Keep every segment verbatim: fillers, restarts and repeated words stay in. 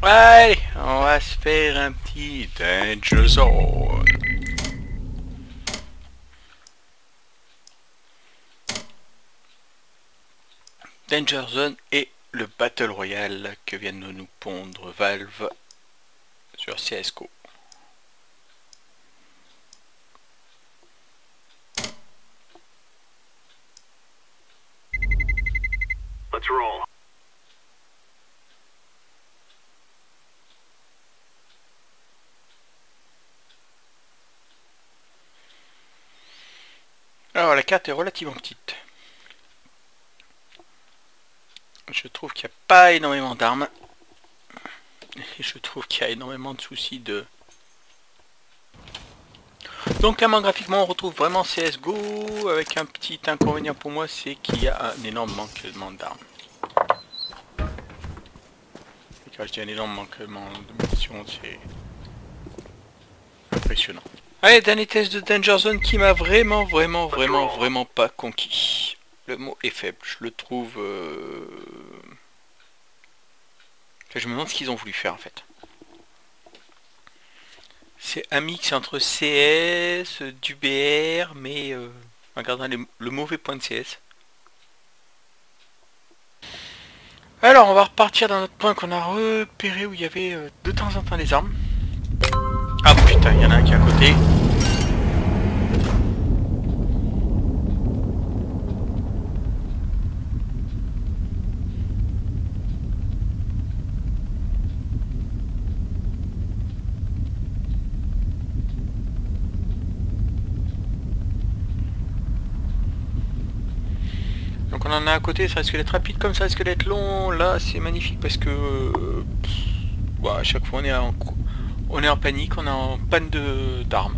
Allez, on va se faire un petit Danger Zone. Danger Zone et le Battle Royale que viennent de nous pondre Valve sur C S G O. Let's roll. Alors la carte est relativement petite. Je trouve qu'il n'y a pas énormément d'armes. Et je trouve qu'il y a énormément de soucis de... Donc clairement graphiquement on retrouve vraiment C S G O avec un petit inconvénient pour moi, c'est qu'il y a un énorme manquement d'armes. Et quand je dis un énorme manquement de munitions, c'est impressionnant. Allez, dernier test de Danger Zone qui m'a vraiment vraiment vraiment vraiment pas conquis. Le mot est faible, je le trouve... Euh... Je me demande ce qu'ils ont voulu faire en fait. C'est un mix entre C S, du B R, mais euh, en gardant les, le mauvais point de C S. Alors, on va repartir dans notre point qu'on a repéré où il y avait euh, de temps en temps les armes. Ah putain, il y en a un qui est à côté. Donc on en a à côté, ça risque d'être rapide comme ça risque d'être long. Là c'est magnifique parce que euh, pff, ouais, à chaque fois on est en, on est en panique, on est en panne de d'armes.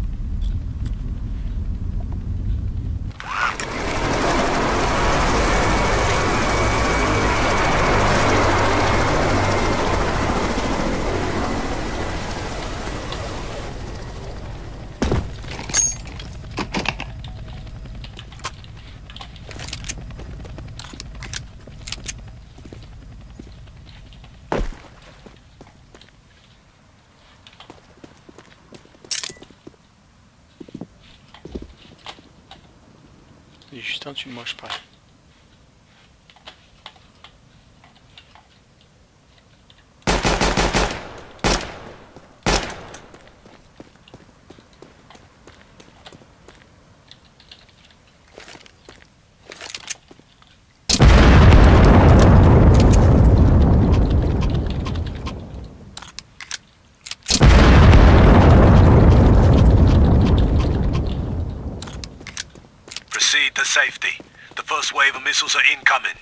Il est juste en dessus de moi je parle. Proceed to safety. The first wave of missiles are incoming.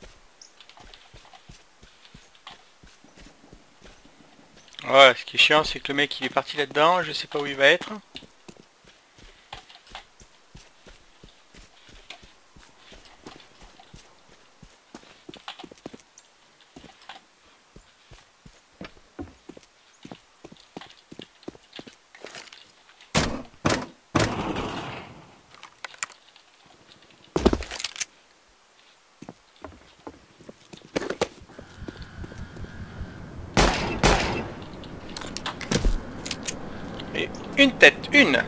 Ouais, ce qui est chiant c'est que le mec il est parti là-dedans, je sais pas où il va être. Et une tête, une.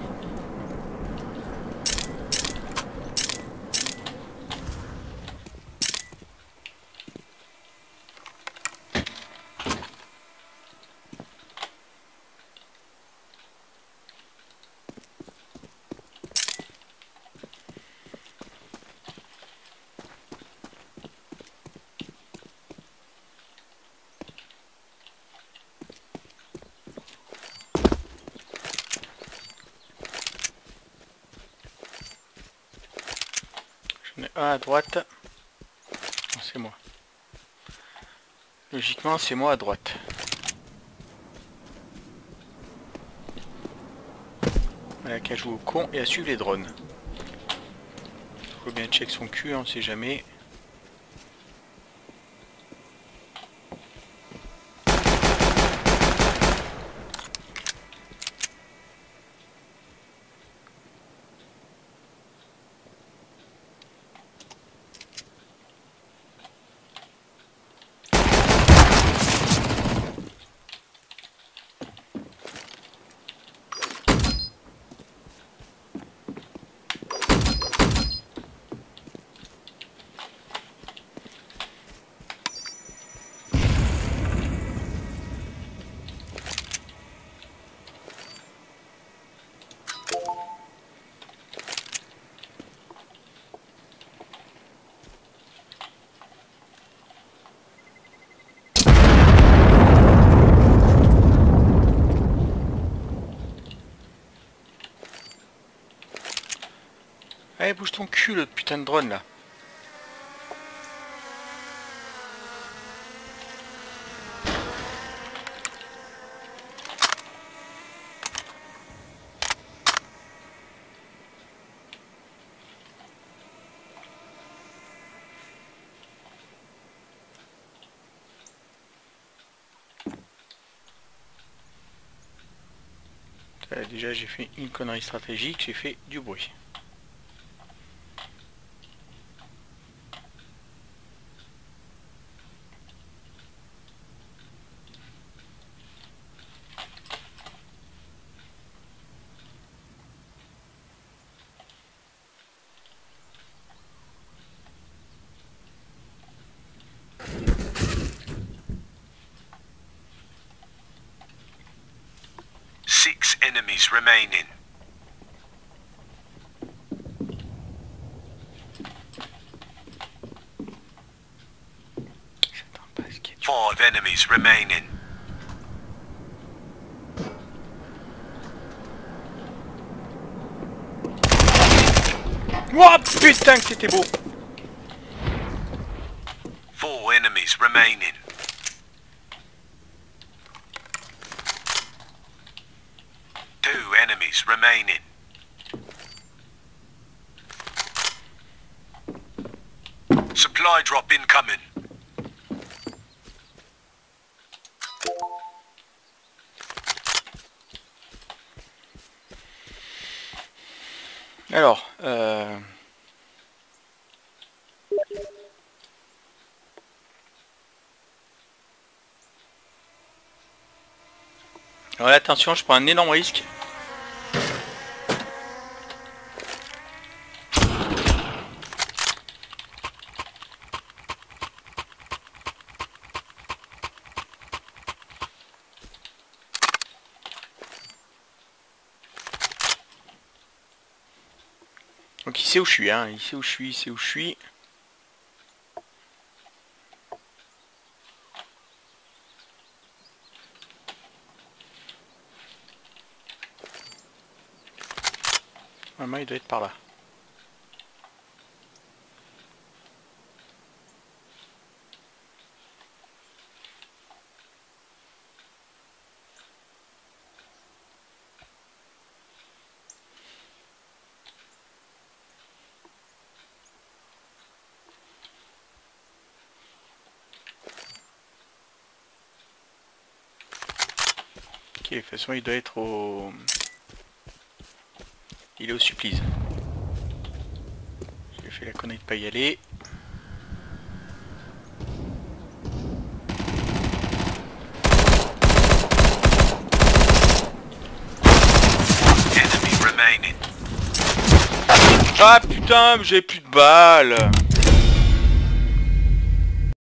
J'en ai un à droite. Non, c'est moi. Logiquement, c'est moi à droite. Il a qu'à jouer au con et à suivre les drones. Faut bien check son cul, on sait jamais. bouge ton cul, le putain de drone là. Euh, déjà j'ai fait une connerie stratégique, j'ai fait du bruit. Six enemies remaining. Five enemies remaining. Ouah, putain que c'était beau. Four enemies remaining. Two enemies remaining. Supply drop incoming. Alors, euh... alors là, attention, je prends un énorme risque. Donc il sait où je suis, hein, il sait où je suis, il sait où je suis. Normalement il doit être par là. Ok, de toute façon il doit être au... Il est au supplice. J'ai fait la connerie de pas y aller. Ah putain, j'ai plus de balles.